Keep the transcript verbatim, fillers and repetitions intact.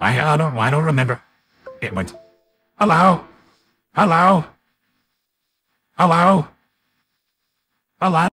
I, I don't, I don't remember. It went, hello, hello, hello, hello.